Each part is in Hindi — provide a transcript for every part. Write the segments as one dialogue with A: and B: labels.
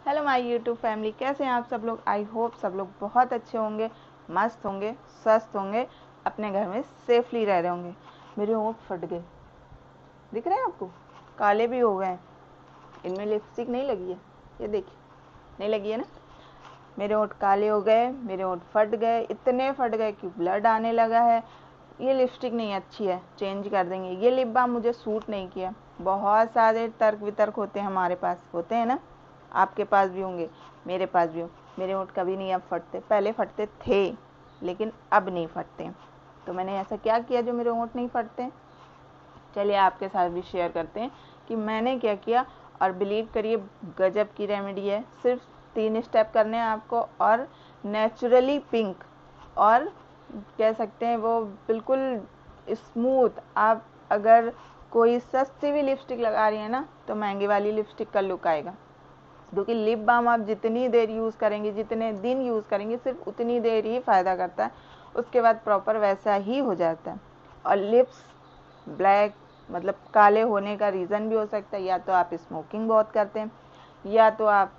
A: हेलो माय यूट्यूब फैमिली, कैसे हैं आप सब लोग। आई होप सब लोग बहुत अच्छे होंगे, मस्त होंगे, स्वस्थ होंगे, अपने घर में सेफली रह रहे होंगे। मेरे होंठ फट गए, दिख रहे हैं आपको, काले भी हो गए हैं। इनमें लिपस्टिक नहीं लगी है, ये देखिए, नहीं लगी है ना। मेरे होंठ काले हो गए, मेरे होंठ फट गए, इतने फट गए कि ब्लड आने लगा है। ये लिपस्टिक नहीं अच्छी है, चेंज कर देंगे। ये लिप बाम मुझे सूट नहीं किया। बहुत सारे तर्क वितर्क होते हैं हमारे पास, होते हैं ना, आपके पास भी होंगे, मेरे पास भी हो। मेरे होंठ कभी नहीं अब फटते, पहले फटते थे लेकिन अब नहीं फटते। तो मैंने ऐसा क्या किया जो मेरे होंठ नहीं फटते। चलिए आपके साथ भी शेयर करते हैं कि मैंने क्या किया। और बिलीव करिए, गजब की रेमेडी है। सिर्फ 3 स्टेप करने हैं आपको, और नेचुरली पिंक, और कह सकते हैं वो बिल्कुल स्मूथ। आप अगर कोई सस्ती भी लिपस्टिक लगा रही है ना, तो महंगी वाली लिपस्टिक का लुक आएगा। क्योंकि लिप बाम आप जितनी देर यूज़ करेंगे, जितने दिन यूज़ करेंगे, सिर्फ उतनी देर ही फ़ायदा करता है। उसके बाद प्रॉपर वैसा ही हो जाता है। और लिप्स ब्लैक मतलब काले होने का रीज़न भी हो सकता है, या तो आप स्मोकिंग बहुत करते हैं, या तो आप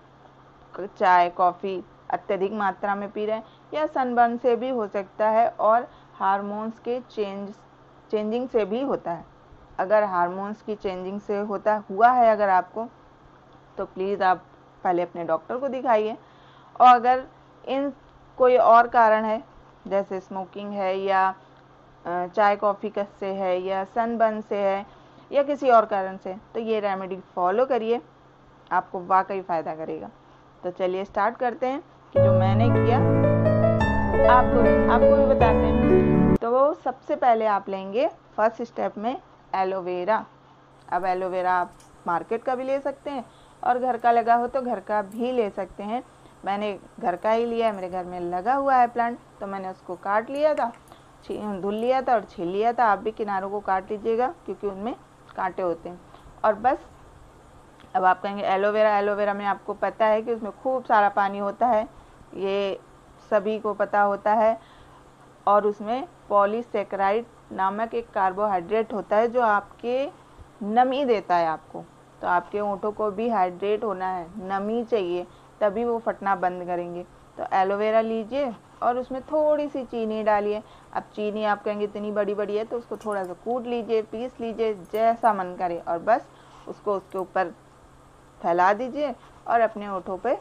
A: चाय कॉफ़ी अत्यधिक मात्रा में पी रहे हैं, या सनबर्न से भी हो सकता है, और हार्मोन्स के चेंजिंग से भी होता है। अगर हार्मोन्स की चेंजिंग से हुआ है अगर आपको, तो प्लीज़ आप पहले अपने डॉक्टर को दिखाइए। और अगर इन कोई और कारण है, जैसे स्मोकिंग है, या चाय कॉफ़ी से है, या सनबर्न से है, या किसी और कारण से, तो ये रेमेडी फॉलो करिए, आपको वाकई फ़ायदा करेगा। तो चलिए स्टार्ट करते हैं कि जो मैंने किया आपको आपको भी बताते हैं। तो सबसे पहले आप लेंगे फर्स्ट स्टेप में एलोवेरा। अब एलोवेरा आप मार्केट का भी ले सकते हैं, और घर का लगा हो तो घर का भी ले सकते हैं। मैंने घर का ही लिया है, मेरे घर में लगा हुआ है प्लांट, तो मैंने उसको काट लिया था, धुल लिया था और छील लिया था। आप भी किनारों को काट लीजिएगा, क्योंकि उनमें कांटे होते हैं। और बस अब आप कहेंगे एलोवेरा, एलोवेरा में आपको पता है कि उसमें खूब सारा पानी होता है, ये सभी को पता होता है। और उसमें पॉलीसेकेराइड नामक एक कार्बोहाइड्रेट होता है, जो आपके नमी देता है आपको। तो आपके होंठों को भी हाइड्रेट होना है, नमी चाहिए, तभी वो फटना बंद करेंगे। तो एलोवेरा लीजिए और उसमें थोड़ी सी चीनी डालिए। अब चीनी आप कहेंगे इतनी बड़ी बड़ी है, तो उसको थोड़ा सा कूट लीजिए, पीस लीजिए, जैसा मन करे, और बस उसको उसके ऊपर फैला दीजिए और अपने होठों पे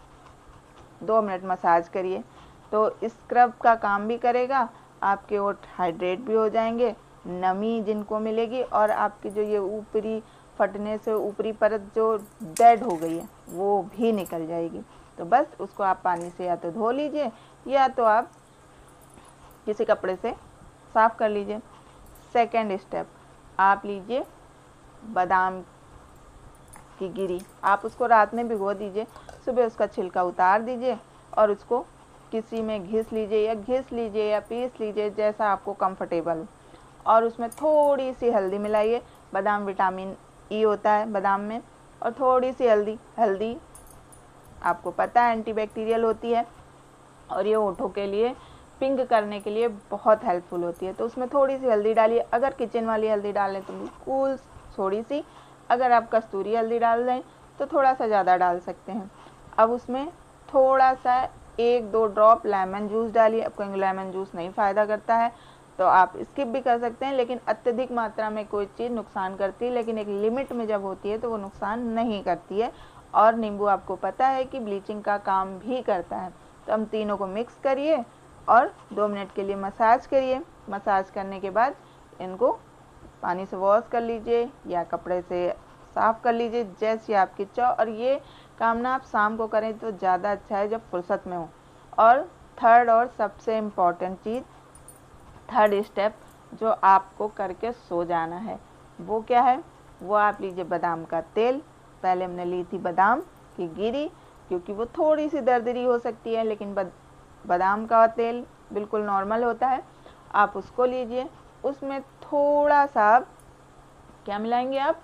A: 2 मिनट मसाज करिए। तो स्क्रब का काम भी करेगा, आपके होठ हाइड्रेट भी हो जाएंगे, नमी जिनको मिलेगी, और आपकी जो ये ऊपरी फटने से ऊपरी परत जो डेड हो गई है वो भी निकल जाएगी। तो बस उसको आप पानी से या तो धो लीजिए, या तो आप किसी कपड़े से साफ़ कर लीजिए। सेकेंड स्टेप, आप लीजिए बादाम की गिरी। आप उसको रात में भिगो दीजिए, सुबह उसका छिलका उतार दीजिए, और उसको किसी में घिस लीजिए, या पीस लीजिए, जैसा आपको कंफर्टेबल हो। और उसमें थोड़ी सी हल्दी मिलाइए। बादाम विटामिन ई होता है बादाम में, और थोड़ी सी हल्दी आपको पता है एंटीबैक्टीरियल होती है, और ये होठों के लिए पिंक करने के लिए बहुत हेल्पफुल होती है। तो उसमें थोड़ी सी हल्दी डालिए। अगर किचन वाली हल्दी डालें तो बिल्कुल थोड़ी सी, अगर आप कस्तूरी हल्दी डाल दें तो थोड़ा सा ज़्यादा डाल सकते हैं। अब उसमें थोड़ा सा 1-2 ड्रॉप लेमन जूस डालिए। अब कहेंगे लेमन जूस नहीं फ़ायदा करता है, तो आप स्किप भी कर सकते हैं, लेकिन अत्यधिक मात्रा में कोई चीज़ नुकसान करती है, लेकिन एक लिमिट में जब होती है तो वो नुकसान नहीं करती है। और नींबू आपको पता है कि ब्लीचिंग का काम भी करता है। तो हम तीनों को मिक्स करिए और 2 मिनट के लिए मसाज करिए। मसाज करने के बाद इनको पानी से वॉश कर लीजिए, या कपड़े से साफ़ कर लीजिए, जैसी आपकी इच्छा। और ये काम ना आप शाम को करें तो ज़्यादा अच्छा है, जब फुर्सत में हो। और थर्ड और सबसे इम्पॉर्टेंट चीज़, थर्ड स्टेप जो आपको करके सो जाना है, वो क्या है, वो आप लीजिए बादाम का तेल। पहले हमने ली थी बादाम की गिरी, क्योंकि वो थोड़ी सी दरदरी हो सकती है, लेकिन बादाम का तेल बिल्कुल नॉर्मल होता है। आप उसको लीजिए, उसमें थोड़ा सा क्या मिलाएंगे आप,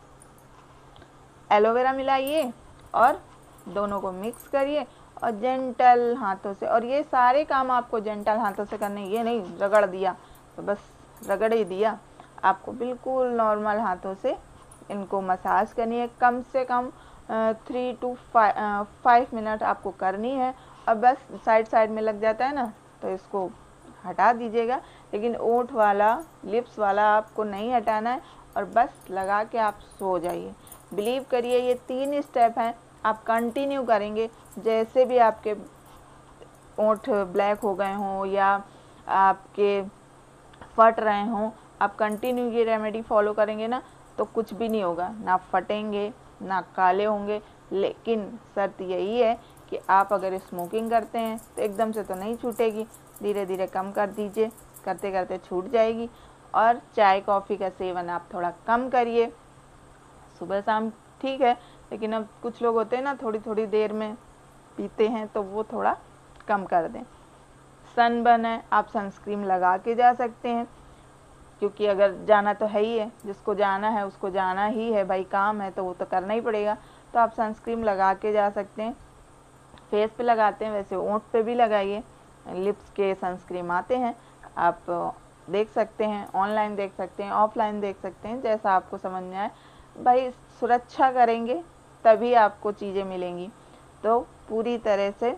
A: एलोवेरा मिलाइए, और दोनों को मिक्स करिए, और जेंटल हाथों से। और ये सारे काम आपको जेंटल हाथों से करने, ये नहीं रगड़ दिया तो बस रगड़ ही दिया, आपको बिल्कुल नॉर्मल हाथों से इनको मसाज करनी है। कम से कम 3 to 5 मिनट आपको करनी है। और बस साइड साइड में लग जाता है ना, तो इसको हटा दीजिएगा। लेकिन ओंठ वाला, लिप्स वाला आपको नहीं हटाना है, और बस लगा के आप सो जाइए। बिलीव करिए, ये 3 स्टेप हैं, आप कंटिन्यू करेंगे। जैसे भी आपके ओंठ ब्लैक हो गए हों या आपके फट रहे हों, आप कंटिन्यू ये रेमेडी फॉलो करेंगे ना, तो कुछ भी नहीं होगा, ना फटेंगे ना काले होंगे। लेकिन शर्त यही है कि आप अगर स्मोकिंग करते हैं तो एकदम से तो नहीं छूटेगी, धीरे धीरे कम कर दीजिए, करते करते छूट जाएगी। और चाय कॉफ़ी का सेवन आप थोड़ा कम करिए, सुबह शाम ठीक है, लेकिन अब कुछ लोग होते हैं ना थोड़ी थोड़ी देर में पीते हैं, तो वो थोड़ा कम कर दें। सनबर्न है, आप सनस्क्रीन लगा के जा सकते हैं, क्योंकि अगर जाना तो है ही है, जिसको जाना है उसको जाना ही है भाई, काम है तो वो तो करना ही पड़ेगा। तो आप सनस्क्रीन लगा के जा सकते हैं। फेस पे लगाते हैं वैसे ओंठ पे भी लगाइए, लिप्स के सनस्क्रीन आते हैं, आप देख सकते हैं, ऑनलाइन देख सकते हैं, ऑफलाइन देख सकते हैं, जैसा आपको समझ में आए। भाई सुरक्षा करेंगे तभी आपको चीज़ें मिलेंगी। तो पूरी तरह से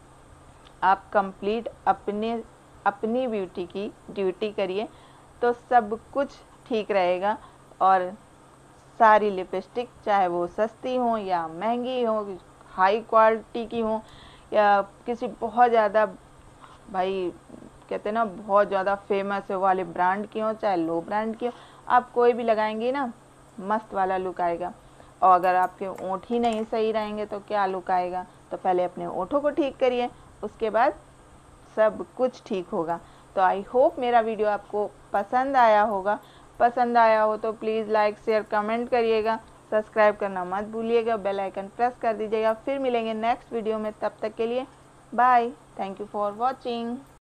A: आप कंप्लीट अपनी ब्यूटी की ड्यूटी करिए, तो सब कुछ ठीक रहेगा। और सारी लिपस्टिक, चाहे वो सस्ती हो या महंगी हो, हाई क्वालिटी की हो या किसी बहुत ज़्यादा, भाई कहते हैं ना बहुत ज़्यादा फेमस है वाले ब्रांड की हो, चाहे लो ब्रांड की हो, आप कोई भी लगाएंगे ना मस्त वाला लुक आएगा। और अगर आपके ओंठ ही नहीं सही रहेंगे तो क्या लुक आएगा। तो पहले अपने ओंठों को ठीक करिए, उसके बाद सब कुछ ठीक होगा। तो आई होप मेरा वीडियो आपको पसंद आया होगा। पसंद आया हो तो प्लीज़ लाइक शेयर कमेंट करिएगा, सब्सक्राइब करना मत भूलिएगा, बेल आइकन प्रेस कर दीजिएगा। फिर मिलेंगे नेक्स्ट वीडियो में, तब तक के लिए bye, thank you for watching.